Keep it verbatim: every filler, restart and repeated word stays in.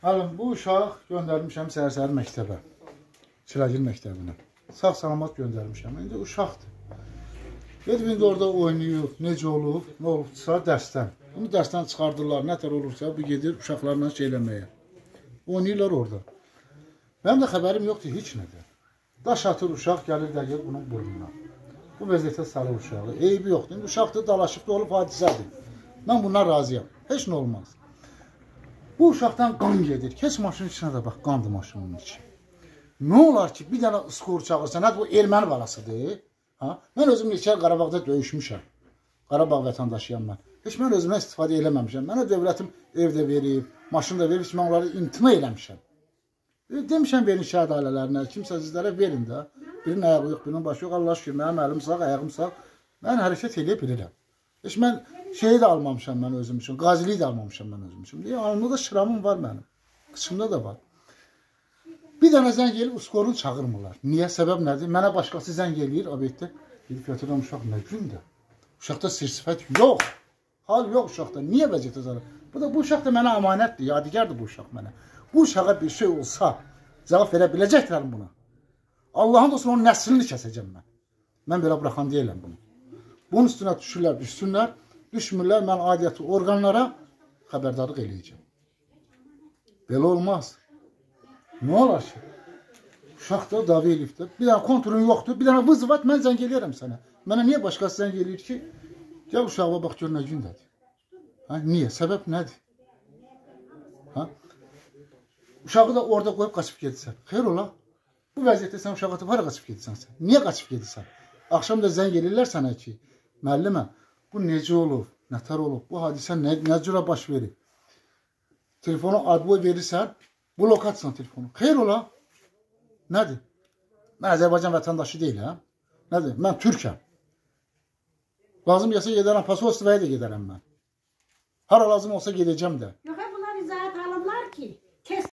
Alın, bu uşaq göndərmişəm səhər-səhər məktəbə. Çilagil məktəbinə. Sağ-salamat göndərmişəm. İndi uşaqdır. Gedib indi orada oynayıb, necə olub, nə olubsa dərsdən. Bunu dərsdən çıxardırlar, nətər olursa bu gedir uşaqlarla şey eləməyə. Oynayırlar orada. Mənim də xəbərim yoxdur heç nədir. Daş atır uşaq, gəlir dəqiq bunun burnuna. Bu vəziyyətə salır uşağı. Eybi yoxdur. İndi uşaqdır, dalaşıb da olub hadisədir. Mən bundan razıyam. Heç nə olmaz. Bu uşaqdan qan gedir. Keç maşının içinə də bax, qandır maşının içi. Nə olar ki, bir dənə skor çağırsa, nədir bu erməni balasıdır? Ha? Mən özüm neçə Qarabağda döyüşmüşəm. Qarabağ vətəndaşıyam mən. Heç mən özümdən istifadə eləməmişəm. Mənə dövlətim evdə verib, maşın da verib, mən onları imtina eləmişəm. Demişəm verin şəhid ailələrinə, kimsə sizlərə verin də. Birinin ayağı yox, birinin başı yox. Allah şükür, mənim əlim sağ, ayağım sağ. Mən hərəkət eləyə bilirəm. Heç mən şeyi də almamışam mən özüm üçün, qaziliyi də almamışam mən özüm üçün. Deyə, alnımda da şıramım var mənim, qıçımda da var. Bir dənə zəng eləyir, uskorunu çağırmırlar. Niyə? Səbəb nədir? Mənə başqası zəng eləyir, obyekdə. Gedib götürəm uşaq nə gündə? Uşaqda sir-sifət yox. Hal yox uşaqda. Niyə vəziyyətə zarar? Bu da bu uşaq da mənə əmanətdir, yadigardır bu uşaq mənə. Bu uşağa bir şey olsa, cavab verə biləcəklər buna. Allahın da olsun onun nəslini kəsəcəm mən. Mən belə buraxan deyiləm bunu. Bunun üstünə düşürlər, düşsünlər. Düşmürlər, mən aidiyyatı orqanlara xəbərdarlıq eləyəcəm. Belə olmaz. Nə olar ki? Uşaq da davi eləyibdir. Bir dənə konturun yoxdur, bir dənə vız var, mən zəng eləyərəm sənə. Mənə niyə başqası zəng eləyir ki, gəl uşağıma bax, gör nə gündədir. Ha, niyə? Səbəb nədir? Ha? Uşağı da orada qoyub qaçıb gedirsən. Xeyr ola. Bu vəziyyətdə sən uşağı atıb hara qaçıb gedirsən sən? Niyə qaçıb gedirsən? Axşam da zəng eləyirlər sənə ki, müəllimə, bu necə olub, nətər olub, bu hadisə nə, nə cürə baş verib? Telefonu adboy verirsən, blokatsan telefonu. Xeyr ola. Nədir? Mən Azərbaycan vətəndaşı deyiləm. Nədir? Mən Türkəm. Lazım gəlsə gedərəm, pasolstvaya da gedərəm mən. Hara lazım olsa gedəcəm də. Yox, bunlar izahat alırlar ki,